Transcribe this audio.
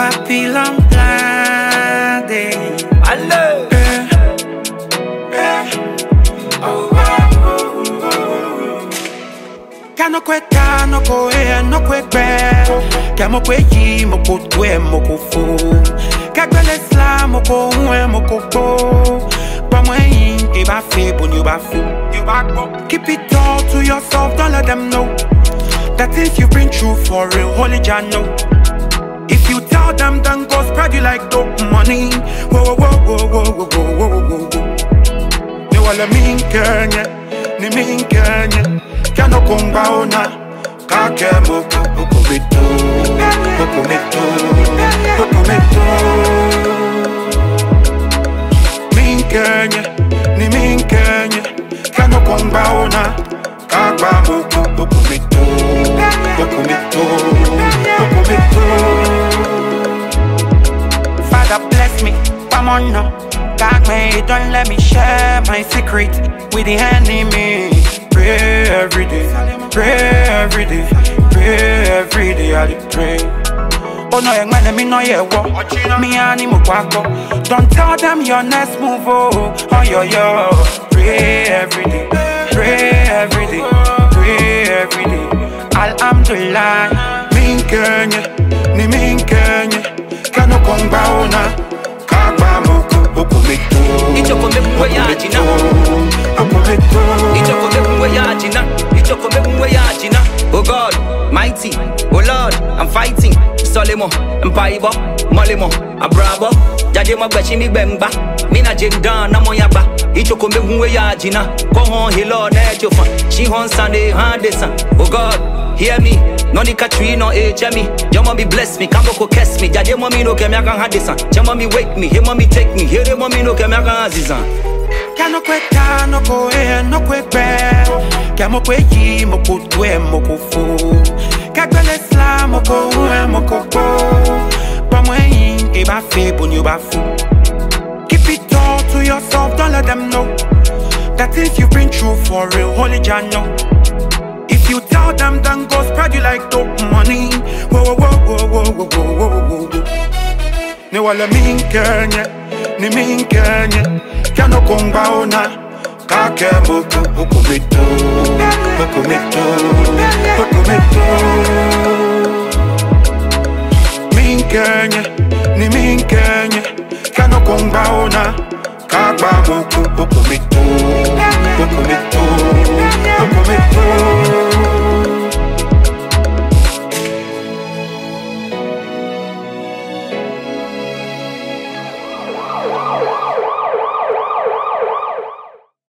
Papilon blinded. I love. Cano kweka no ko e no kwekbe. Kamo kweyi mo ko twe mo ko fu. Kagbele sla mo ko unwe mo ko bo. Pa mwen e ba fe bon you ba fu. Keep it all to yourself, don't let them know that things you've been through for real, holy Jah know. If you tell them, then go spread you like dope money. Whoa, whoa, whoa, whoa, whoa, whoa, whoa, whoa, whoa. Ni wala minkenye, ni minkenye. Kano kumba ona, kake moko, moko mito, moko mito, moko mito. Minkenye, ni minkenye. Kano kumba ona, kagba moko, moko mito, moko mito, moko mito. Father bless me, come on now. God me, don't let me share my secret with the enemy. Pray every day, pray every day, pray every day, I pray. Oh no, young man, me no yeah walk. Me animal quacko. Don't tell them your next move, oh yo. Pray every day, pray every day, pray every day. Alhamdulillah, minkenye, ni minkenye. Kano kongba ona, kagba moko, moko mito. Ichoko mekwe ya jina. Moko mito. Ichoko mekwe ya jina. Ichoko mekwe ya jina. Oh God, mighty. Oh Lord, I'm fighting. Solemo, Mpaibo, Molemo, Abrabo. Jademo Bashimi Bemba. Mina Jindan, Namoyaba. Ichoko mekwe ya jina. Go on, he Lord, Ejofa. She on Sunday, Handesa. Oh God, hear me. No ni katri no me. Your mommy bless me, Kamoko kiss me. Jade mommy no kemyakan hadisa. Your mommy wake me, hey mommy take me. Here mommy no kemyakan azizan. Kano kweka no ko e no kwekbe. Kamo kweyi mo ko twe mo ko fu. Kagbele sla mo ko unwe mo ko bo. Pa mwen e ba fe bon you ba fu. Keep it all to yourself, don't let them know that things you've been through for real, holy Jah know. If you tell them, then go spread you like dope money. Whoa, whoa, whoa, whoa, whoa, whoa, whoa, whoa. Ni wala minkenye, ni minkenye. Kano kumba ona, kake moko, moko mito.